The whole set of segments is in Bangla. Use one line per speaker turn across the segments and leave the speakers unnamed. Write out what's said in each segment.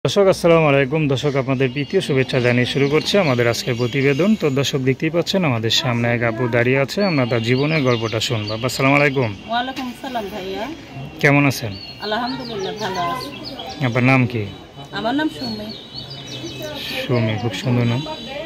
দর্শক আসসালামু আলাইকুম। দর্শক আপনাদের প্রীতীয় শুভেচ্ছা জানিয়ে শুরু করছে আমাদের আজকের প্রতিবেদন। তো দর্শক দেখতেই পাচ্ছেন আমাদের সামনে এক আপু দাঁড়িয়ে আছে, আমরা তার জীবনের গল্পটা শুনবো। আসসালামু আলাইকুম।
ওয়ালাইকুম সালাম ভাইয়া।
কেমন আছেন?
আলহামদুলিল্লাহ ভালো আছি।
আপনার নাম কি?
আমার নাম সুমি।
সুমি, খুব সুন্দর নাম।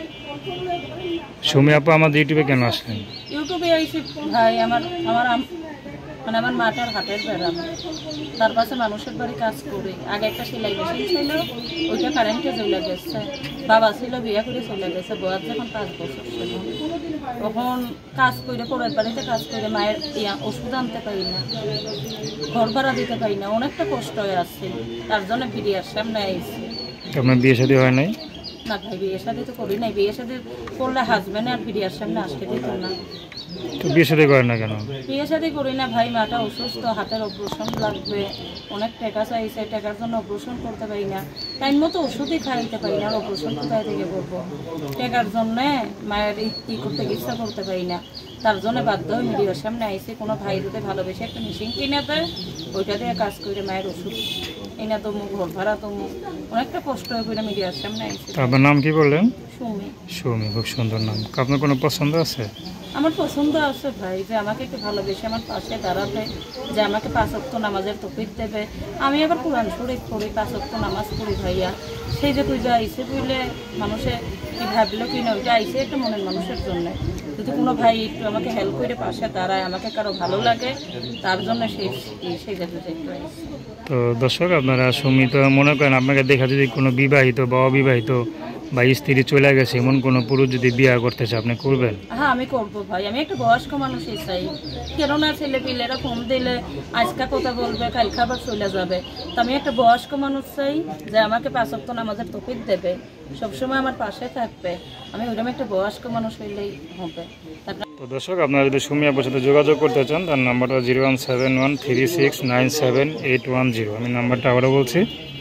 সুমি আপু আমাদের ইউটিউবে কেন আসলেন?
ইউটিউবে আইসি ভাই, আমার আমার মানে আমার মাটার হাটের বেড়াম, তার পাশে মানুষের বাড়ি কাজ করি। আগে একটা সেলাই মেশিন ছিল, ওইটা কারেন্টে চলে গেছে। বাবা ছিল, বিয়ে করে চলে গেছে। বয়স যখন 5 বছর ছিল, তখন কাজ করে পরের বাড়িতে কাজ করে মায়ের ওষুধ আনতে পারি না, ঘর ভাড়া দিতে পারি না, অনেকটা কষ্ট হয়ে আসছে। তার জন্য বিরিয়ার সামনে আইসি।
আপনার বিয়ে শাদী হয় নাই?
না ভাই, বিয়ে শাদী তো করি নাই। বিয়ে শাদী করলে হাজব্যান্ড আর বিরিয়ার সামনে আসতে দিত না।
তো বিয়ে শাদী করেন না কেন?
বিয়ে শাদী করি না ভাই, মাটা অসুস্থ, হাতের অপারেশন লাগবে, অনেক টাকা চাইছে, টাকার জন্য অপারেশন করতে পারি না। টাইম মতো ওষুধই খাইতে পারি না, অপারেশন কোথায় থেকে করবো? টাকার জন্যে মায়ের ই করতে ইচ্ছা করতে পারি না। তার জন্য বাধ্য হয়ে মিডিয়ার সামনে আইসি। কোনো ভাই যদি ভালোবেসে একটা মেশিন কিনে দেয়, ওইটা দিয়ে কাজ করে মায়ের ওষুধ এনে তো মুখ, ঘর ভাড়া তো মুখ, অনেকটা কষ্ট হয়ে করে মিডিয়ার সামনে আইসি।
আপনার নাম কি বললেন?
সুমি।
সুমি, খুব সুন্দর নাম। আপনার কোনো পছন্দ আছে?
আমার পছন্দ আছে ভাই, যে আমাকে একটু ভালোবেসে আমার পাশে দাঁড়াবে, যে আমাকে 5 ওয়াক্ত নামাজের তৌফিক দেবে। আমি আবার কোরআন শরীফ পড়ি, 5 ওয়াক্ত নামাজ পড়ি ভাইয়া। সেই যে তুই যে আইসে বুঝলে মানুষে কি ভাবলো কি না, ওইটা আইসে একটা মনের মানুষের জন্য। যদি কোনো ভাই একটু আমাকে হেল্প করে পাশে দাঁড়ায়, আমাকে কারো ভালো লাগে, তার জন্য সেই জায়গাতে একটু আইসি।
তো দর্শক আপনারা সুমি, তো মনে করেন আপনাকে দেখা যদি কোনো বিবাহিত বা অবিবাহিত বা স্ত্রী চলে গেছে এমন কোনো পুরুষ যদি বিয়ে করতে চায়, আপনি করবেন?
হ্যাঁ আমি করবো ভাই। আমি একটা বয়স্ক মানুষই চাই, কেননা ছেলে পিলেরা ফোন দিলে আজকা কথা বলবে, কাল খাবার চলে যাবে। তো আমি একটা বয়স্ক মানুষ চাই, যে আমাকে 5 ওয়াক্ত নামাজের তৌফিক দেবে, সবসময় আমার পাশে থাকবে। আমি ওইরকম একটা বয়স্ক মানুষ হইলেই হবে।
তো দর্শক আপনারা যদি সুমি আপুর সাথে যোগাযোগ করতে চান, তার নাম্বারটা 01713697810। আমি নাম্বারটা আবারও বলছি,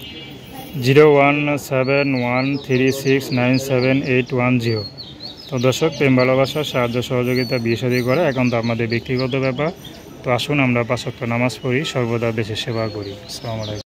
01713697810। তো দর্শক, প্রেম ভালোবাসা, সাহায্য সহযোগিতা, বিয়ে শাদী করা এখন তো আমাদের ব্যক্তিগত ব্যাপার। তো আসুন আমরা 5 ওয়াক্ত নামাজ পড়ি, সর্বদা দেশের সেবা করি। আসসালামু আলাইকুম।